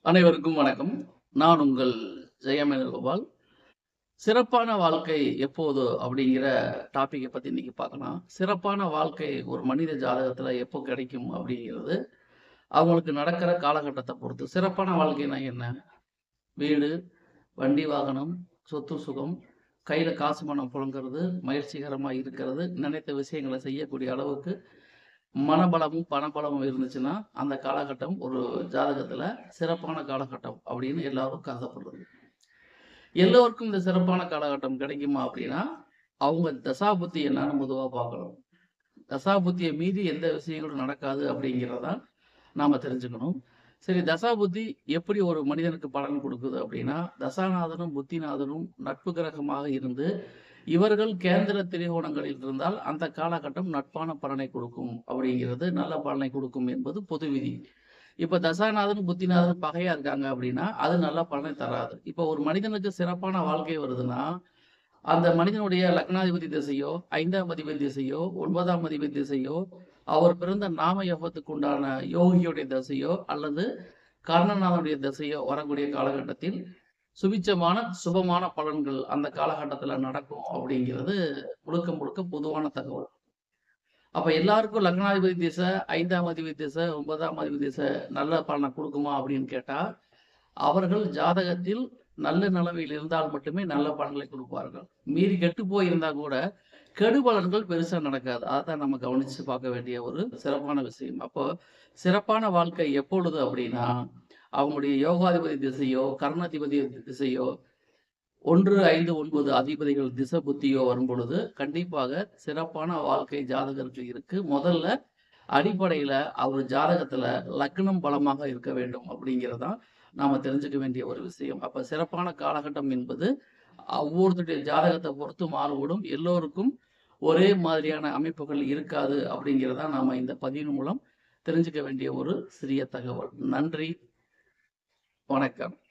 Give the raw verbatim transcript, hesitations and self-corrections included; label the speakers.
Speaker 1: அனைவருக்கும் வணக்கம். நான் உங்கள் ஜெயமேனுகோபால். சிறப்பான வாழ்க்கை எப்போது அப்படிங்கிற டாபிக்க பத்தி இன்னைக்கு பார்க்கலாம். சிறப்பான வாழ்க்கை ஒரு மனித ஜாதகத்துல எப்போ கிடைக்கும் அப்படிங்கிறது, அவங்களுக்கு நடக்கிற காலகட்டத்த பொறுத்து. சிறப்பான வாழ்க்கைனா என்ன? வீடு, வண்டி, வாகனம், சொத்து, சுகம், கையில காசு பணம் புழங்குறது, மகிழ்ச்சிகரமா இருக்கிறது, நினைத்த விஷயங்கள செய்யக்கூடிய அளவுக்கு மனபலமும், பணபலமும் இருந்துச்சுன்னா, அந்த காலகட்டம் ஒரு ஜாதகத்துல சிறப்பான காலகட்டம் அப்படின்னு எல்லாரும் கருதப்படுறது. எல்லோருக்கும் இந்த சிறப்பான காலகட்டம் கிடைக்குமா அப்படின்னா, அவங்க தசாபுத்தி என்னன்னு பொதுவா பார்க்கணும். தசாபுத்திய மீறி எந்த விஷயங்களும் நடக்காது அப்படிங்கிறத நாம தெரிஞ்சுக்கணும். சரி, தசாபுத்தி எப்படி ஒரு மனிதனுக்கு பலன் குடுக்குது அப்படின்னா, தசாநாதனும், புத்திநாதனும் நட்பு கிரகமாக இருந்து, இவர்கள் கேந்திர திரிகோணங்களில் இருந்தால் அந்த காலகட்டம் நட்பான பலனை கொடுக்கும் அப்படிங்கிறது, நல்ல பலனை கொடுக்கும் என்பது பொது விதி. இப்ப தசாநாதனும், புத்திநாதனும் பகையா இருக்காங்க அப்படின்னா, அது நல்ல பலனை தராது. இப்ப ஒரு மனிதனுக்கு சிறப்பான வாழ்க்கை வருதுன்னா, அந்த மனிதனுடைய லக்னாதிபதி திசையோ, ஐந்தாம் அதிபதி திசையோ, ஒன்பதாம் அதிபதி திசையோ, அவர் பிறந்த நாம யோகத்துக்கு உண்டான யோகியுடைய திசையோ, அல்லது கர்ணநாதனுடைய திசையோ வரக்கூடிய காலகட்டத்தில் சுபிட்சமான, சுபமான பலன்கள் அந்த காலகட்டத்துல நடக்கும் அப்படிங்கிறது முழுக்க முழுக்க பொதுவான தகவல். அப்ப எல்லாருக்கும் லக்னாதிபதி திசை, ஐந்தாம் அதிபதி திசை, ஒன்பதாம் அதிபதி திசை நல்ல பலனை குடுக்குமா அப்படின்னு கேட்டா, அவர்கள் ஜாதகத்தில் நல்ல நிலைமையில் இருந்தால் மட்டுமே நல்ல பலன்களை குடுப்பார்கள். மீறி கெட்டு போயிருந்தா கூட கெடு பலன்கள் பெருசா நடக்காது. அதான் நம்ம கவனிச்சு பார்க்க வேண்டிய ஒரு சிறப்பான விஷயம். அப்போ சிறப்பான வாழ்க்கை எப்பொழுது அப்படின்னா, அவங்களுடைய யோகாதிபதி திசையோ, கர்ணாதிபதி திசையோ, ஒன்று, ஐந்து, ஒன்பது அதிபதிகள் திசை புத்தியோ வரும்பொழுது, கண்டிப்பாக சிறப்பான வாழ்க்கை ஜாதகருக்கு இருக்கு. முதல்ல அடிப்படையில அவர் ஜாதகத்துல லக்னம் பலமாக இருக்க வேண்டும் அப்படிங்கிறது தான் நாம தெரிஞ்சுக்க வேண்டிய ஒரு விஷயம். அப்ப சிறப்பான காலகட்டம் என்பது ஒவ்வொருத்தருடைய ஜாதகத்தை பொறுத்து மாறுபடும். எல்லோருக்கும் ஒரே மாதிரியான அமைப்புகள் இருக்காது அப்படிங்கிறத நாம இந்த பதிவின் மூலம் தெரிஞ்சுக்க வேண்டிய ஒரு சிறிய தகவல். நன்றி, வணக்கம்.